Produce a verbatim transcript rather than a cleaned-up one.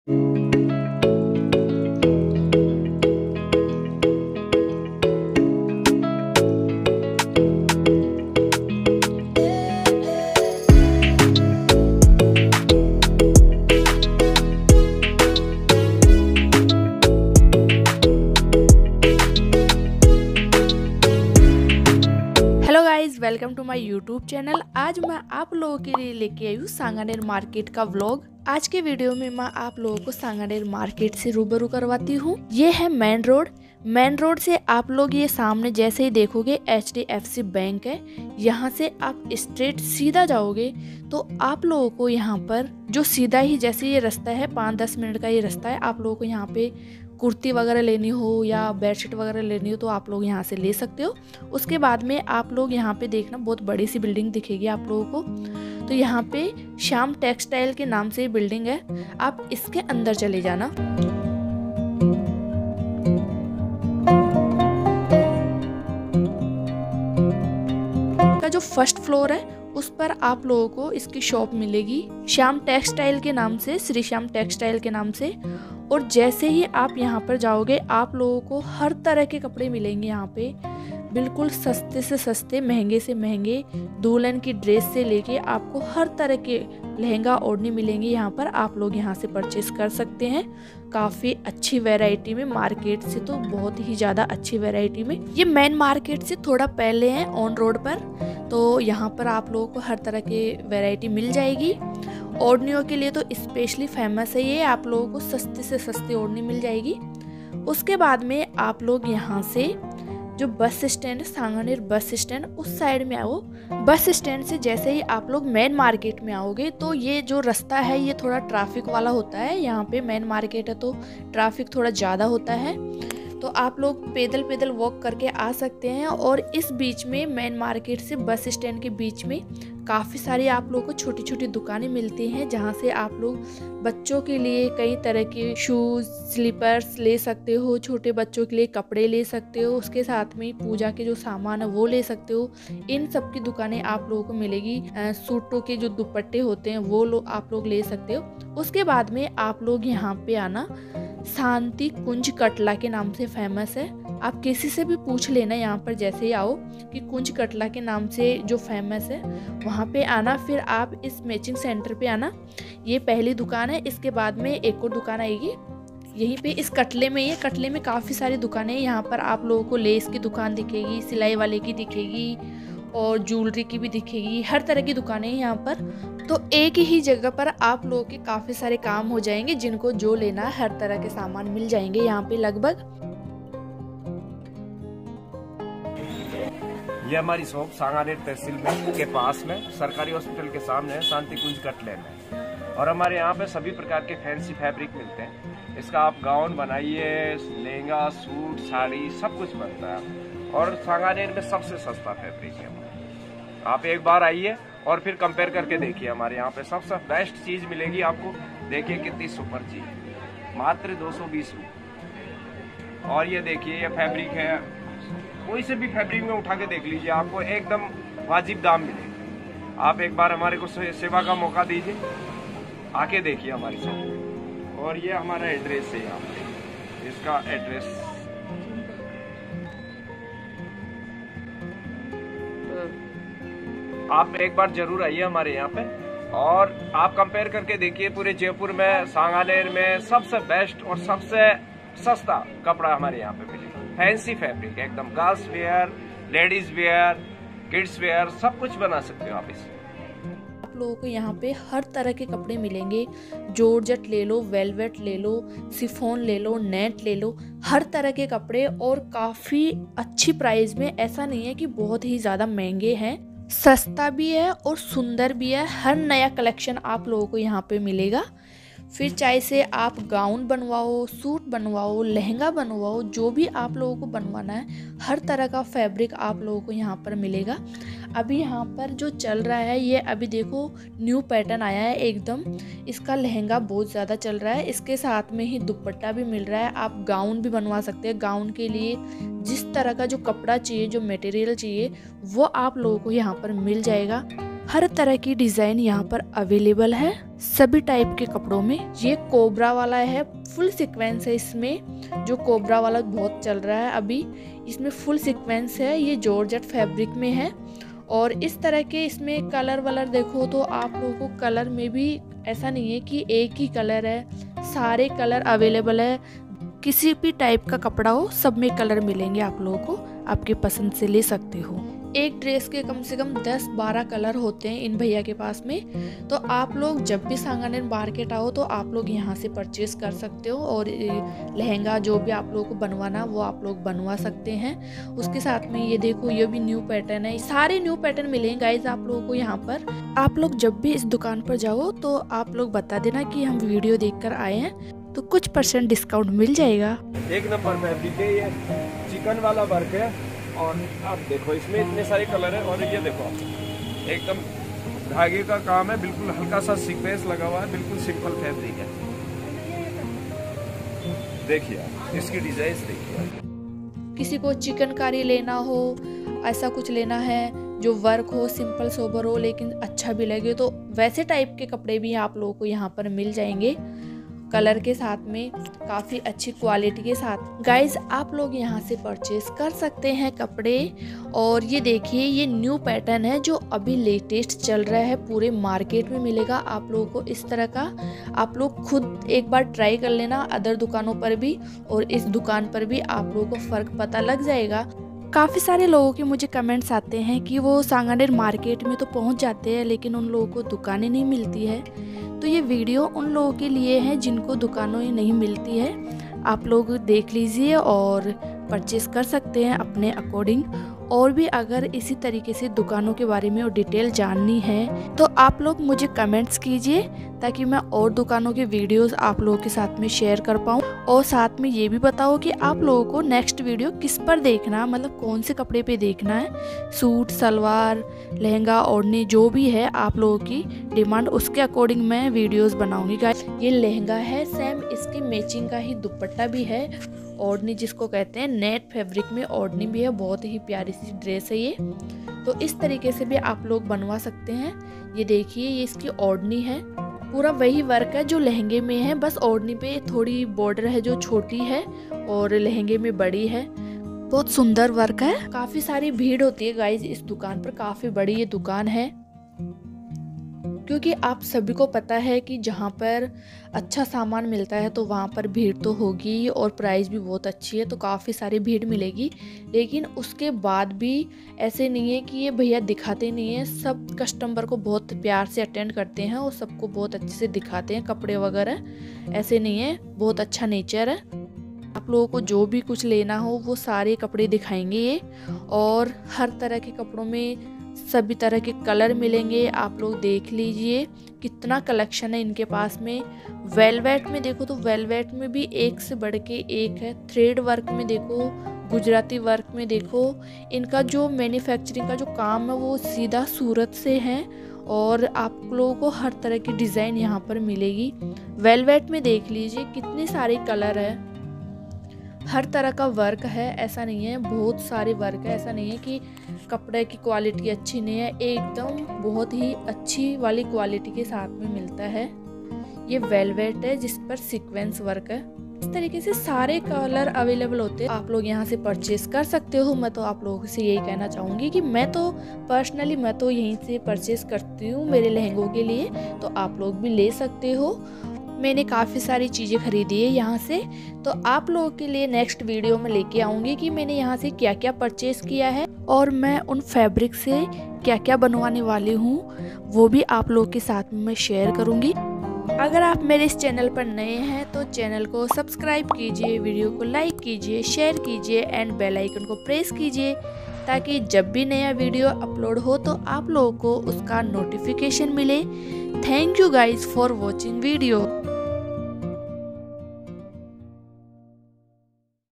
Welcome to my YouTube channel. आज मैं आप लोगों के लिए लेके आई हूँ सांगानेर मार्केट का व्लॉग। आज के वीडियो में मैं आप लोगों को सांगानेर मार्केट से रूबरू करवाती हूँ। ये है मेन रोड। मेन रोड से आप लोग ये सामने जैसे ही देखोगे H D F C bank है। यहाँ से आप स्ट्रेट सीधा जाओगे तो आप लोगों को यहाँ पर जो सीधा ही जैसे ये रास्ता है, पाँच दस मिनट का ये रास्ता है। आप लोगों को यहाँ पे कुर्ती वगैरह लेनी हो या बेडशीट वगैरह लेनी हो तो आप लोग यहाँ से ले सकते हो। उसके बाद में आप लोग यहाँ पे देखना बहुत बड़ी सी बिल्डिंग दिखेगी आप लोगों को। तो यहाँ पे श्याम टेक्सटाइल के नाम से बिल्डिंग है, आप इसके अंदर चले जाना। का जो फर्स्ट फ्लोर है उस पर आप लोगों को इसकी शॉप मिलेगी श्याम टेक्सटाइल के नाम से, श्री श्याम टेक्सटाइल के नाम से। और जैसे ही आप यहाँ पर जाओगे आप लोगों को हर तरह के कपड़े मिलेंगे यहाँ पे, बिल्कुल सस्ते से सस्ते, महंगे से महंगे। दुल्हन की ड्रेस से लेके आपको हर तरह के लहंगा ओढ़नी मिलेंगे यहाँ पर। आप लोग यहाँ से परचेस कर सकते हैं काफ़ी अच्छी वैरायटी में, मार्केट से तो बहुत ही ज़्यादा अच्छी वैरायटी में। ये मेन मार्केट से थोड़ा पहले है ऑन रोड पर, तो यहाँ पर आप लोगों को हर तरह की वैरायटी मिल जाएगी। ओढ़नियों के लिए तो स्पेशली फेमस है ये, आप लोगों को सस्ते से सस्ती ओढ़नी मिल जाएगी। उसके बाद में आप लोग यहाँ से जो बस स्टैंड है, सांगानेर बस स्टैंड, उस साइड में आओ। बस स्टैंड से जैसे ही आप लोग मेन मार्केट में आओगे तो ये जो रास्ता है ये थोड़ा ट्रैफिक वाला होता है। यहाँ पे मेन मार्केट है तो ट्रैफिक थोड़ा ज़्यादा होता है, तो आप लोग पैदल पैदल वॉक करके आ सकते हैं। और इस बीच में मेन मार्केट से बस स्टैंड के बीच में काफ़ी सारी आप लोगों को छोटी छोटी दुकानें मिलती हैं, जहाँ से आप लोग बच्चों के लिए कई तरह के शूज़, स्लीपर्स ले सकते हो, छोटे बच्चों के लिए कपड़े ले सकते हो, उसके साथ में पूजा के जो सामान है वो ले सकते हो। इन सब की दुकानें आप लोगों को मिलेगी। सूटों के जो दुपट्टे होते हैं वो लो आप लोग ले सकते हो। उसके बाद में आप लोग यहाँ पे आना, शांति कुंज कटला के नाम से फेमस है। आप किसी से भी पूछ लेना यहाँ पर जैसे ही आओ कि कुंज कटला के नाम से जो फेमस है वहाँ पे आना। फिर आप इस मैचिंग सेंटर पे आना, ये पहली दुकान है। इसके बाद में एक और दुकान आएगी यहीं पे इस कटले में। ये कटले में काफ़ी सारी दुकानें हैं। यहाँ पर आप लोगों को लेस की दुकान दिखेगी, सिलाई वाले की दिखेगी और ज्वेलरी की भी दिखेगी, हर तरह की दुकानें हैं यहाँ पर। तो एक ही जगह पर आप लोगों के काफ़ी सारे काम हो जाएंगे, जिनको जो लेना है हर तरह के सामान मिल जाएंगे यहाँ पे लगभग। ये हमारी शॉप सांगानेर तहसील में के पास में सरकारी हॉस्पिटल के सामने है, शांति कुंज कटले में। और हमारे यहाँ पे सभी प्रकार के फैंसी फैब्रिक मिलते हैं। इसका आप गाउन बनाइए, लहंगा, सूट, साड़ी सब कुछ बनता है। और सांगानेर में सबसे सस्ता फैब्रिक है। आप एक बार आइए और फिर कंपेयर करके देखिए, हमारे यहाँ पे सबसे बेस्ट चीज मिलेगी आपको। देखिए कितनी सुपर चीज, मात्र दो सौ बीस रुपये। और ये देखिए ये फैब्रिक है, कोई से भी फैब्रिक में उठा के देख लीजिए, आपको एकदम वाजिब दाम मिलेगा। आप एक बार हमारे को सेवा का मौका दीजिए, आके देखिए हमारी शॉप। और ये हमारा एड्रेस है, यहाँ पे इसका एड्रेस आप एक बार जरूर आइए हमारे यहाँ पे और आप कंपेयर करके देखिए। पूरे जयपुर में, सांगानेर में सबसे बेस्ट और सबसे सस्ता कपड़ा हमारे यहाँ पे मिलेगा। फैंसी फैब्रिक एकदम, girls wear, ladies wear, kids wear, सब कुछ बना सकते हो आप इससे। आप लोगों को यहाँ पे हर तरह के कपड़े मिलेंगे। जॉर्जेट ले लो, वेलवेट ले लो, शिफॉन ले लो, नेट ले लो, हर तरह के कपड़े और काफ़ी अच्छी प्राइस में। ऐसा नहीं है कि बहुत ही ज़्यादा महंगे हैं, सस्ता भी है और सुंदर भी है। हर नया कलेक्शन आप लोगों को यहाँ पे मिलेगा। फिर चाहे से आप गाउन बनवाओ, सूट बनवाओ, लहंगा बनवाओ, जो भी आप लोगों को बनवाना है हर तरह का फैब्रिक आप लोगों को यहाँ पर मिलेगा। अभी यहाँ पर जो चल रहा है ये अभी देखो न्यू पैटर्न आया है एकदम, इसका लहंगा बहुत ज़्यादा चल रहा है। इसके साथ में ही दुपट्टा भी मिल रहा है। आप गाउन भी बनवा सकते हैं। गाउन के लिए जिस तरह का जो कपड़ा चाहिए, जो मटेरियल चाहिए वो आप लोगों को यहाँ पर मिल जाएगा। हर तरह की डिज़ाइन यहाँ पर अवेलेबल है सभी टाइप के कपड़ों में। ये कोबरा वाला है, फुल सीक्वेंस है इसमें, जो कोबरा वाला बहुत चल रहा है अभी, इसमें फुल सीक्वेंस है। ये जॉर्जेट फैब्रिक में है और इस तरह के इसमें कलर वलर देखो तो आप लोगों को कलर में भी ऐसा नहीं है कि एक ही कलर है, सारे कलर अवेलेबल है। किसी भी टाइप का कपड़ा हो सब में कलर मिलेंगे आप लोगों को, आपके पसंद से ले सकते हो। एक ड्रेस के कम से कम दस बारह कलर होते हैं इन भैया के पास में। तो आप लोग जब भी सांगानेर मार्केट आओ तो आप लोग यहाँ से परचेज कर सकते हो और लहंगा जो भी आप लोगों को बनवाना वो आप लोग बनवा सकते हैं। उसके साथ में ये देखो ये भी न्यू पैटर्न है, सारे न्यू पैटर्न मिलेंगे गाइज आप लोगों को यहाँ पर। आप लोग जब भी इस दुकान पर जाओ तो आप लोग बता देना कि हम वीडियो देख कर आए हैं, तो कुछ परसेंट डिस्काउंट मिल जाएगा। एक नंबर फैब्रिक है, ये चिकन वाला वर्क है और आप देखो इसमें इतने सारे कलर है। और ये देखो एकदम धागे का काम है, बिल्कुल हल्का सा सीक्वेंस लगा हुआ है, बिल्कुल सिंपल फैब्रिक है। देखिए इसकी डिजाइन देखिए। किसी को चिकनकारी लेना हो, ऐसा कुछ लेना है जो वर्क हो, सिंपल सोबर हो लेकिन अच्छा भी लगे, तो वैसे टाइप के कपड़े भी आप लोगों को यहाँ पर मिल जाएंगे कलर के साथ में, काफ़ी अच्छी क्वालिटी के साथ। गाइज आप लोग यहाँ से परचेज कर सकते हैं कपड़े। और ये देखिए ये न्यू पैटर्न है जो अभी लेटेस्ट चल रहा है, पूरे मार्केट में मिलेगा आप लोगों को इस तरह का। आप लोग खुद एक बार ट्राई कर लेना अदर दुकानों पर भी और इस दुकान पर भी, आप लोगों को फ़र्क पता लग जाएगा। काफ़ी सारे लोगों के मुझे कमेंट्स आते हैं कि वो सांगानेर मार्केट में तो पहुंच जाते हैं लेकिन उन लोगों को दुकानें नहीं मिलती है। तो ये वीडियो उन लोगों के लिए है जिनको दुकानों में नहीं मिलती है। आप लोग देख लीजिए और परचेस कर सकते हैं अपने अकॉर्डिंग। और भी अगर इसी तरीके से दुकानों के बारे में और डिटेल जाननी है तो आप लोग मुझे कमेंट्स कीजिए ताकि मैं और दुकानों के वीडियोस आप लोगों के साथ में शेयर कर पाऊँ। और साथ में ये भी बताओ कि आप लोगों को नेक्स्ट वीडियो किस पर देखना, मतलब कौन से कपड़े पे देखना है। सूट, सलवार, लहंगा, ओढ़नी जो भी है आप लोगों की डिमांड, उसके अकॉर्डिंग मैं वीडियोस बनाऊंगी गाइस। ये लहंगा है, सेम इसकी मैचिंग का ही दुपट्टा भी है। ओढ़नी जिसको कहते हैं, नेट फैब्रिक में ओढ़नी भी है, बहुत ही प्यारी सी ड्रेस है ये। तो इस तरीके से भी आप लोग बनवा सकते हैं। ये देखिए ये इसकी ओढ़नी है, पूरा वही वर्क है जो लहंगे में है, बस ओढ़नी पे थोड़ी बॉर्डर है जो छोटी है और लहंगे में बड़ी है। बहुत सुंदर वर्क है। काफ़ी सारी भीड़ होती है गाइज इस दुकान पर, काफ़ी बड़ी ये दुकान है क्योंकि आप सभी को पता है कि जहाँ पर अच्छा सामान मिलता है तो वहाँ पर भीड़ तो होगी और प्राइस भी बहुत अच्छी है, तो काफ़ी सारी भीड़ मिलेगी। लेकिन उसके बाद भी ऐसे नहीं है कि ये भैया दिखाते नहीं है, सब कस्टमर को बहुत प्यार से अटेंड करते हैं और सबको बहुत अच्छे से दिखाते हैं कपड़े वगैरह। ऐसे नहीं है, बहुत अच्छा नेचर है। आप लोगों को जो भी कुछ लेना हो वो सारे कपड़े दिखाएंगे ये, और हर तरह के कपड़ों में सभी तरह के कलर मिलेंगे। आप लोग देख लीजिए कितना कलेक्शन है इनके पास में। वेलवेट में देखो तो वेलवेट में भी एक से बढ़ के एक है। थ्रेड वर्क में देखो, गुजराती वर्क में देखो, इनका जो मैन्युफैक्चरिंग का जो काम है वो सीधा सूरत से है और आप लोगों को हर तरह की डिज़ाइन यहाँ पर मिलेगी। वेलवेट में देख लीजिए कितने सारे कलर है, हर तरह का वर्क है, ऐसा नहीं है बहुत सारे वर्क है, ऐसा नहीं है कि कपड़े की क्वालिटी अच्छी नहीं है, एकदम बहुत ही अच्छी वाली क्वालिटी के साथ में मिलता है। ये वेलवेट है जिस पर सीक्वेंस वर्क है। इस तरीके से सारे कलर अवेलेबल होते हैं, आप लोग यहाँ से परचेज कर सकते हो। मैं तो आप लोगों से यही कहना चाहूँगी कि मैं तो पर्सनली मैं तो यहीं से परचेज करती हूँ मेरे लहंगों के लिए, तो आप लोग भी ले सकते हो। मैंने काफ़ी सारी चीज़ें खरीदी है यहाँ से, तो आप लोगों के लिए नेक्स्ट वीडियो में लेके आऊँगी कि मैंने यहाँ से क्या क्या परचेज़ किया है और मैं उन फैब्रिक से क्या क्या बनवाने वाली हूँ वो भी आप लोगों के साथ में मैं शेयर करूँगी। अगर आप मेरे इस चैनल पर नए हैं तो चैनल को सब्सक्राइब कीजिए, वीडियो को लाइक कीजिए, शेयर कीजिए एंड बेल आइकन को प्रेस कीजिए ताकि जब भी नया वीडियो अपलोड हो तो आप लोगों को उसका नोटिफिकेशन मिले। Thank you guys for watching video.